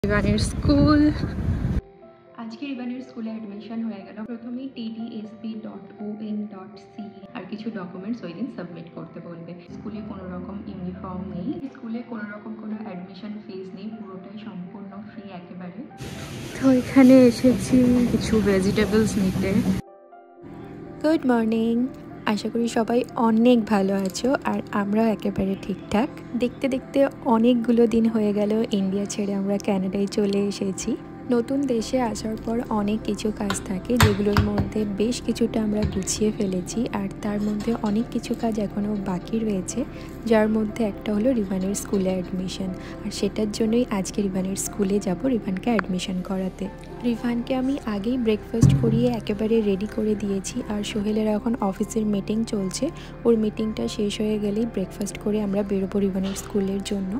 রিভানের school আজকে রিভানের স্কুলে admission হয়ে গেল। প্রথমেই tdsp.on.ce আর কিছু ডকুমেন্টস ওই দিন সাবমিট করতে বলবে। স্কুলে কোনো রকম ইউনিফর্ম নেই, স্কুলে কোনো রকম কোনো অ্যাডমিশন ফিস নেই, পুরোটাই সম্পূর্ণ ফ্রি একেবারে। তো এখানে এসেছি কিছু ভেজিটেবলস নিতে। গুড মর্নিং, আশা করি সবাই অনেক ভালো আছো আর আমরাও একেবারে ঠিকঠাক। দেখতে দেখতে অনেকগুলো দিন হয়ে গেল ইন্ডিয়া ছেড়ে আমরা কানাডায় চলে এসেছি। নতুন দেশে আসার পর অনেক কিছু কাজ থাকে যেগুলোর মধ্যে বেশ কিছুটা আমরা গুছিয়ে ফেলেছি, আর তার মধ্যে অনেক কিছু কাজ এখনও বাকি রয়েছে, যার মধ্যে একটা হলো রিভানের স্কুলে অ্যাডমিশন। আর সেটার জন্যই আজকে রিভানের স্কুলে যাব রিভানকে অ্যাডমিশন করাতে। রিভানকে আমি আগেই ব্রেকফাস্ট করিয়ে একেবারে রেডি করে দিয়েছি, আর সোহেলের এখন অফিসের মিটিং চলছে। ওর মিটিংটা শেষ হয়ে গেলেই ব্রেকফাস্ট করে আমরা বেরোবো রিভানের স্কুলের জন্য।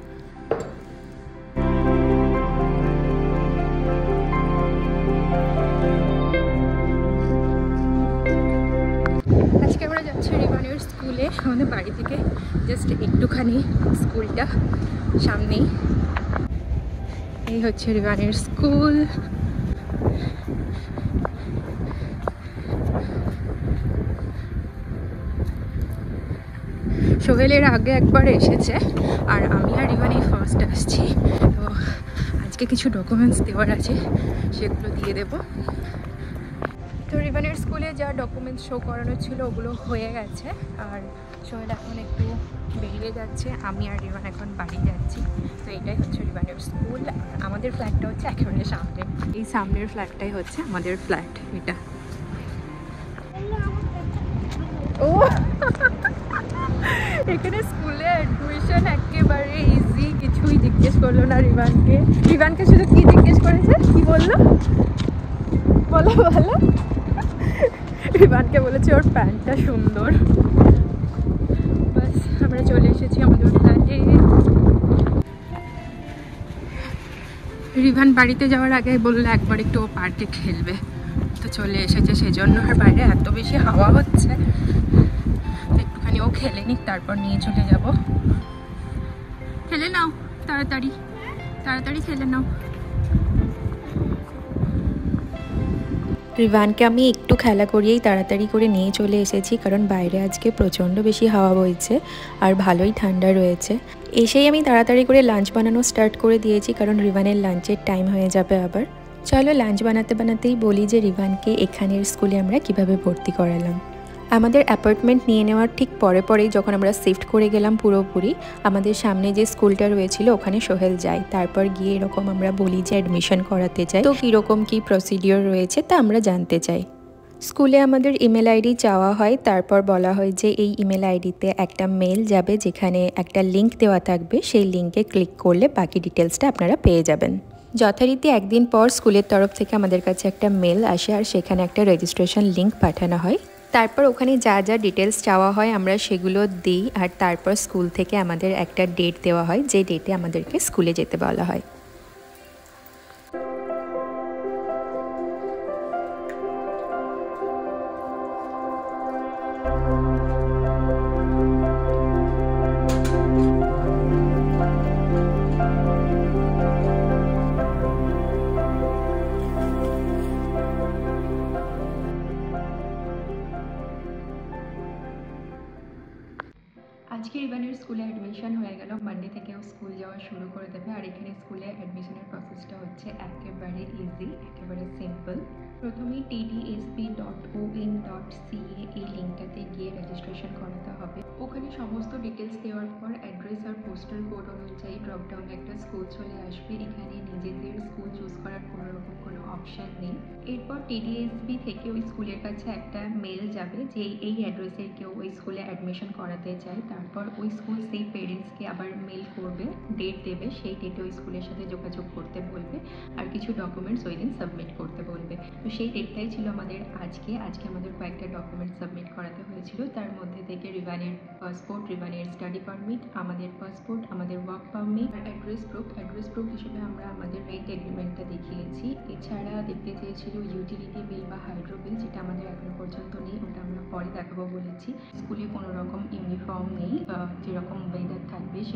আজকে আমরা যাচ্ছি রিভানের স্কুলে। আমাদের বাড়ি থেকে জাস্ট একটুখানি স্কুলটা সামনেই। এই হচ্ছে রিভানের স্কুল। সোহেলের আগে একবার এসেছে আর আমি আর রিভানই ফার্স্ট আসছি। তো আজকে কিছু ডকুমেন্টস দেওয়ার আছে, সেগুলো দিয়ে দেবো। তো রিভানের স্কুলে যা ডকুমেন্টস শো করানো ছিল ওগুলো হয়ে গেছে, আর সোহেল এখন একটু বেরিয়ে যাচ্ছে, আমি আর রিভান এখন বাড়ি যাচ্ছি। তো এটাই হচ্ছে রিভানের স্কুল। আর আমাদের ফ্ল্যাটটা হচ্ছে একেবারে সামনে, এই সামনের ফ্ল্যাটটাই হচ্ছে আমাদের ফ্ল্যাট। এটা ও এখানে স্কুলে অ্যাডমিশন একেবারে ইজি, কিছুই জিজ্ঞেস করলো না রিভানকে। রিভানকে শুধু কি জিজ্ঞেস করেছে, কি বললো বলো বলো। রিভানকে বলেছে ওর প্যান্টটা সুন্দর। বাস আমরা চলে এসেছি আমাদের ফ্ল্যাটে। রিভান বাড়িতে যাওয়ার আগে বললো একবার একটু ও পার্কে খেলবে, তো চলে এসেছে সেজন্য। আর বাইরে এত বেশি হাওয়া হচ্ছে, একটুখানি ও খেলে নিক, তারপর নিয়ে চলে যাব। খেলে নাও, তাড়াতাড়ি তাড়াতাড়ি খেলে নাও। রিভানকে আমি একটু খেলা করিয়েই তাড়াতাড়ি করে নিয়ে চলে এসেছি, কারণ বাইরে আজকে প্রচণ্ড বেশি হাওয়া বইছে আর ভালোই ঠান্ডা রয়েছে। এসেই আমি তাড়াতাড়ি করে লাঞ্চ বানানো স্টার্ট করে দিয়েছি, কারণ রিভানের লাঞ্চের টাইম হয়ে যাবে আবার। চলো লাঞ্চ বানাতে বানাতেই বলি যে রিভানকে এখানের স্কুলে আমরা কিভাবে ভর্তি করালাম। আমাদের অ্যাপার্টমেন্ট নিয়ে নেওয়ার ঠিক পরেই যখন আমরা শিফট করে গেলাম পুরোপুরি, আমাদের সামনে যে স্কুলটা রয়েছিল ওখানে সোহেল যায়। তারপর গিয়ে এরকম আমরা বলি যে অ্যাডমিশন করাতে চাই, তো কীরকম কী প্রসিডিওর রয়েছে তা আমরা জানতে চাই। স্কুলে আমাদের ইমেল আইডি চাওয়া হয়, তারপর বলা হয় যে এই ইমেল আইডিতে একটা মেল যাবে যেখানে একটা লিঙ্ক দেওয়া থাকবে, সেই লিঙ্কে ক্লিক করলে বাকি ডিটেলসটা আপনারা পেয়ে যাবেন। যথারীতি একদিন পর স্কুলের তরফ থেকে আমাদের কাছে একটা মেল আসে, আর সেখানে একটা রেজিস্ট্রেশন লিঙ্ক পাঠানো হয়। তারপর ওখানে যা যা ডিটেলস চাওয়া হয় আমরা সেগুলো দিই, আর তারপর স্কুল থেকে আমাদের একটা ডেট দেওয়া হয়, যে ডেটে আমাদেরকে স্কুলে যেতে বলা হয়। আজকে রিভানের স্কুলে অ্যাডমিশন হয়ে গেল। মানডে থেকে ও স্কুল যাওয়া শুরু করে দেবে। আর এখানে স্কুলে অ্যাডমিশনের প্রসেসটা হচ্ছে একেবারে ইজি, একেবারে সিম্পল। প্রথমেই tdsp.on.ce এই লিঙ্কটাতে গিয়ে রেজিস্ট্রেশন করাতে হবে। ওখানে সমস্ত ডিটেলস দেওয়ার পর অ্যাড্রেস আর পোস্টাল কোড অনুযায়ী ড্রপডাউনে একটা স্কুল চলে আসবে। এখানে নিজেদের স্কুল চুজ করার কোনো রকম কোনো অপশান নেই। এরপর টিডিএসপি থেকে ওই স্কুলের কাছে একটা মেল যাবে যে এই অ্যাড্রেসের কেউ ওই স্কুলে অ্যাডমিশন করাতে চায়। তারপর ওই স্কুল সেই পেরেন্টসকে আবার মেল করবে, ডেট দেবে, সেই ডেটে ওই স্কুলের সাথে যোগাযোগ করতে বলবে, আর কিছু ডকুমেন্টস ওই দিন সাবমিট করতে বলবে। তো সেই ডেটটাই ছিল আমাদের আজকে আমাদের কয়েকটা ডকুমেন্টস সাবমিট করাতে হয়েছিল। তার মধ্যে থেকে রিভানের পাসপোর্ট, রিভানের স্টাডি পারমিট, আমাদের পাসপোর্ট, আমাদের ওয়ার্ক পারমিট আর অ্যাড্রেস প্রুফ হিসেবে আমরা আমাদের রেন্ট এগ্রিমেন্টটা দেখিয়েছি। এছাড়া দেখতে চেয়েছিল ইউটিলিটি বিল বা হাইড্রো বিল, যেটা আমাদের এখনো পর্যন্ত নেই, ওটা আমরা পরে দেখাবো বলেছি। স্কুলে কোনো রকম ইউনিফর্ম নেই, যেরকম ওয়েদার থাকবে সেই রকম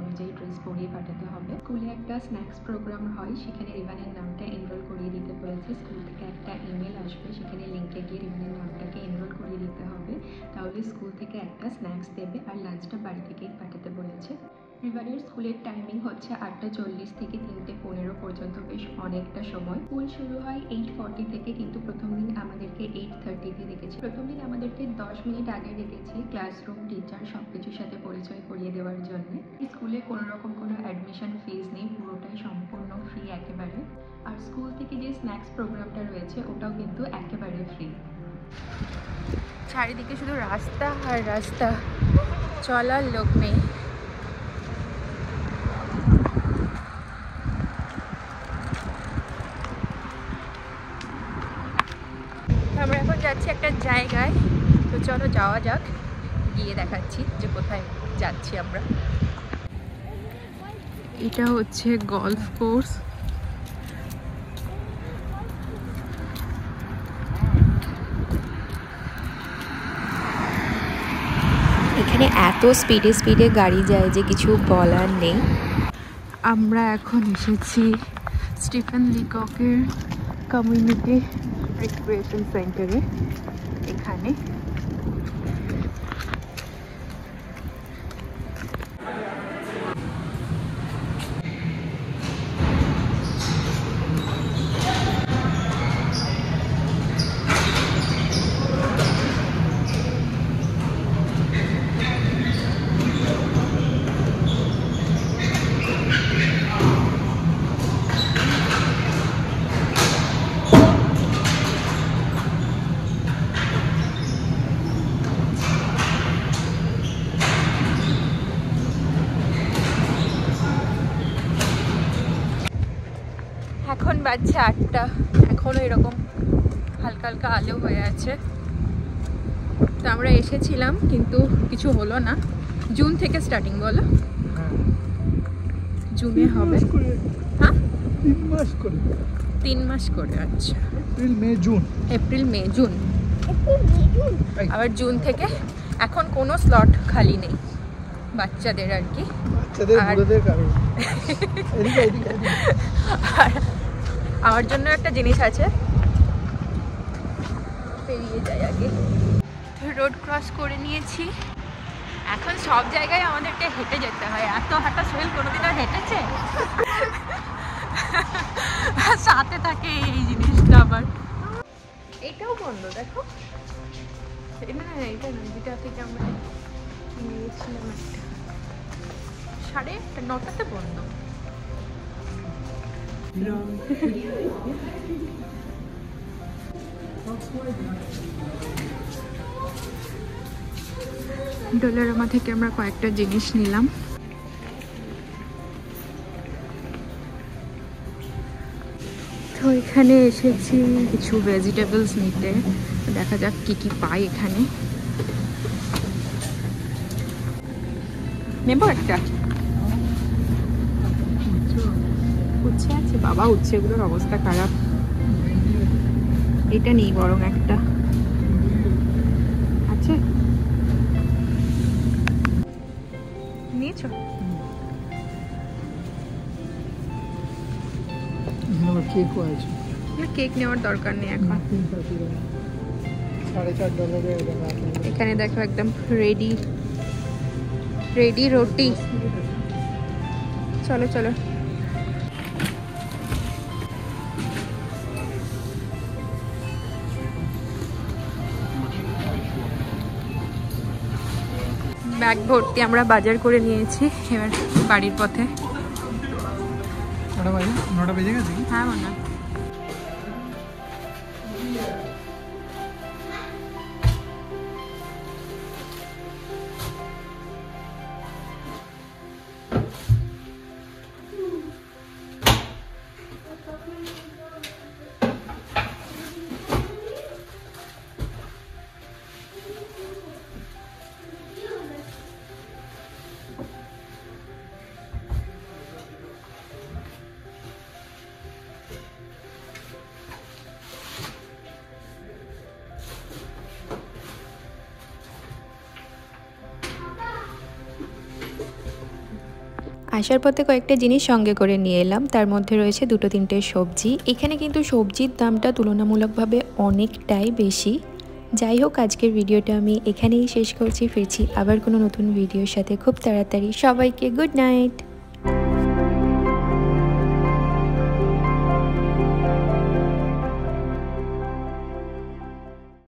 অনুযায়ী ড্রেস পরিয়ে পাঠাতে হবে। স্কুলে একটা স্ন্যাক্স প্রোগ্রাম হয়, সেখানে রিভানের নামটা এনরোল করিয়ে দিতে বলেছে। স্কুল থেকে একটা ইমেল আসবে, সেখানে লিঙ্কে গিয়ে রিভানের নামটাকে এনরোল করিয়ে দিতে হবে, তাহলে স্কুল থেকে একটা স্ন্যাক্স দেবে। আর লাঞ্চটা বাড়ি থেকেই পাঠাতে বলেছে। রিভানের স্কুলের টাইমিং হচ্ছে 8:40 থেকে 3:15 পর্যন্ত, বেশ অনেকটা সময়। স্কুল শুরু হয় 8:40 থেকে, কিন্তু প্রথম দিন আমাদেরকে 8:30-তে রেখেছে। প্রথম দিন আমাদেরকে 10 মিনিট আগে রেখেছে, ক্লাসরুম, টিচার সব কিছুর সাথে পরিচয় করিয়ে দেওয়ার জন্য। স্কুলে কোনো রকম কোনো অ্যাডমিশন ফিজ নেই, পুরোটাই সম্পূর্ণ ফ্রি একেবারে। আর স্কুল থেকে যে স্ন্যাক্স প্রোগ্রামটা রয়েছে ওটাও কিন্তু একেবারে ফ্রি। চারিদিকে শুধু রাস্তা আর রাস্তা, চলার লোক নেই। আমরা এখন যাচ্ছি একটা জায়গায়, তো চলো যাওয়া যাক, গিয়ে দেখাচ্ছি যে কোথায় যাচ্ছি আমরা। এটা হচ্ছে গলফ কোর্স। এখানে এত স্পিডে স্পিডে গাড়ি যায় যে কিছু বলার নেই। আমরা এখন এসেছি স্টিফেন লিককের কমিউনিটি রিক্রিয়েশন সেন্টারে। এখানে এখন বাজছে 8টা, এখনও এরকম হালকা হালকা আলো হয়ে আছে। তো আমরা এসেছিলাম কিন্তু কিছু হলো না। জুন থেকে স্টার্টিং, বলো? জুনে হবে। হ্যাঁ, 3 মাস করে। আচ্ছা, এপ্রিল মে জুন, আবার জুন থেকে। এখন কোনো স্লট খালি নেই বাচ্চাদের আর কি। আর আমার জন্য একটা জিনিস আছে, পেরিয়ে যাই আগে। রোড ক্রস করে নিয়েছি। এখন সব জায়গায় আমাদেরকে হেঁটে যেতে হয়। এত হাঁটা সোহেল কোনোদিনও হেঁটেছে? সাথে থাকে এই জিনিসটা। আবার এটাও বন্ধ, দেখো। না না, এটা না, যেটা থেকে আমরা নিয়েছিলাম একটা 9:30তে বন্ধ। ডলারামা থেকে আমরা কয়েকটা জিনিস নিলাম। তো এখানে এসেছি কিছু ভেজিটেবলস নিতে, দেখা যাক কি কি পাই এখানে। নেব একটা। উচ্ছে আছে বাবা, উচ্ছেগুলোর অবস্থা খারাপ। এটা নেই বরং একটা আছে। নিয়েছো? কেক নেওয়ার দরকার নেই এখন। $4.5 এখানে দেখো একদম রেডি রুটি। চলো চলো। ব্যাগ ভর্তি আমরা বাজার করে নিয়েছি, এবার বাড়ির পথে। হ্যাঁ মনে আসার পথে কয়েকটা জিনিস সঙ্গে করে নিয়ে এলাম, তার মধ্যে রয়েছে 2-3টে সবজি। এখানে কিন্তু সবজির দামটা তুলনামূলকভাবে অনেকটাই বেশি। যাই হোক, আজকের ভিডিওটা আমি এখানেই শেষ করছি। ফিরছি আবার কোনো নতুন ভিডিওর সাথে খুব তাড়াতাড়ি। সবাইকে গুড নাইট।